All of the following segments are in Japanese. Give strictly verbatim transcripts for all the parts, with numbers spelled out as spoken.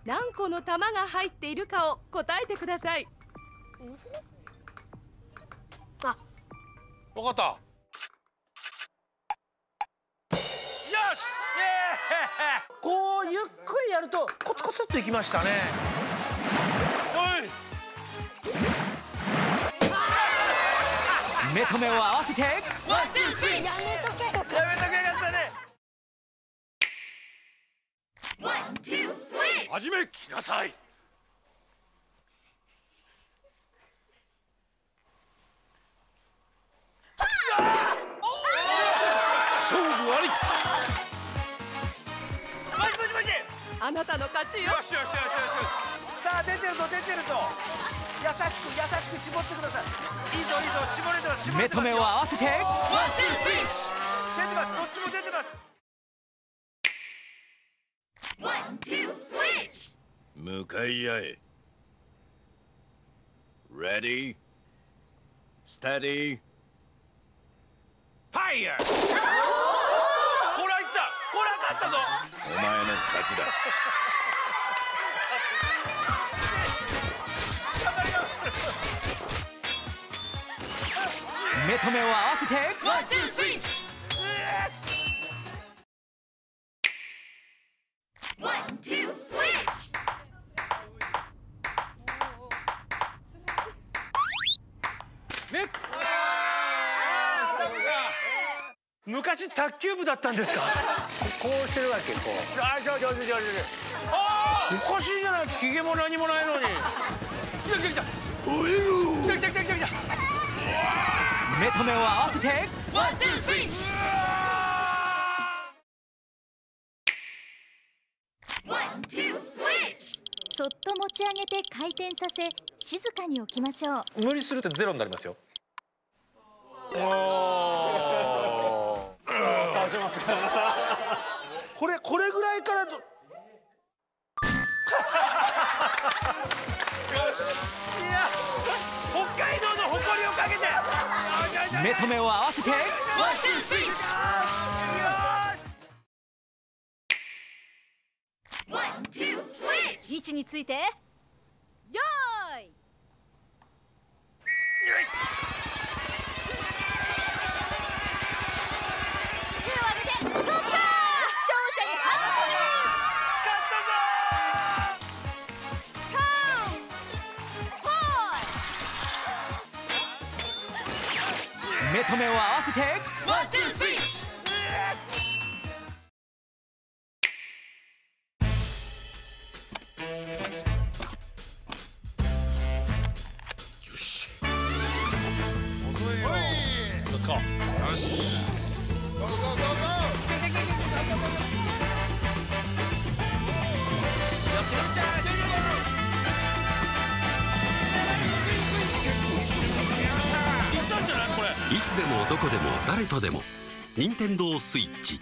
何個の玉が入っているかを答えてください。 あ、わかった。よし、イエーイ。こうゆっくりやるとコツコツっといきましたね。おい。 目と目を合わせて。ワン、ツー、スイッチ。 やめとけ。やめとけやったね。 ワン、ツー、スイッチ。 始めきなさい。勝負あり。マジマジマジ。 あなたの勝ちよ。 よしよしよしよし。さあ出てるぞ出てるぞ。優しく優しく絞ってください。いいぞいいぞ絞れてます。 目と目を合わせて。ワン、ツー、スイッチ。 出てます。どっちも出てます。 ワン、ツー、スイッチ。 向かい合え。Ready? Steady? Fire! こらいった。こら勝ったぞ。 お前の勝ちだ。 目と目を合わせて。 ワン、ツー、スイッチ。ワン、ツー、スイッチ。 ね。昔卓球部だったんですか。こうしてるわけこう。あ、上手上手上手。ああ、おかしいじゃない。ひげも何もないのに。来た来た来た。おいよ。来た来た来た来た。 目と目を合わせて。 ワン、ツー、スイッチ。ワン、ツー、スイッチ。 そっと持ち上げて回転させ、静かに置きましょう。 無理するとゼロになりますよ。倒します。これこれぐらいからど。いや、北海道の誇りをかけて。 目と目を合わせて。 ワン、ツー、スイッチ。ワン、ツー、スイッチ。 位置について。よーい。手を挙げて、取ったー。勝者に拍手。カウント。フォー。 目と目を合わせて。 ワン、ツー、スイッチ。 よし。 どうですか。よし。ゴーゴーゴーゴー。 いつでもどこでも誰とでも任天堂スイッチ。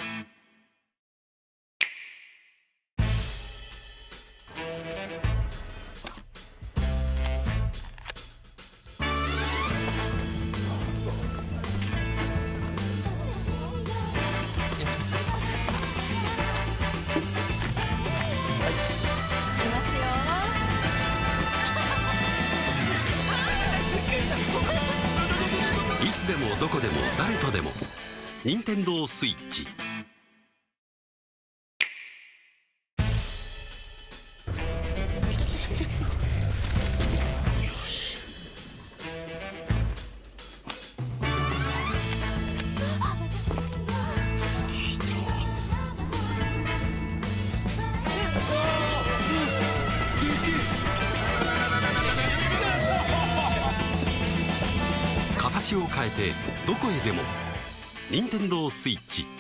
いつでもどこでも誰とでも任天堂スイッチ。形を変えてどこへでも任天堂スイッチ。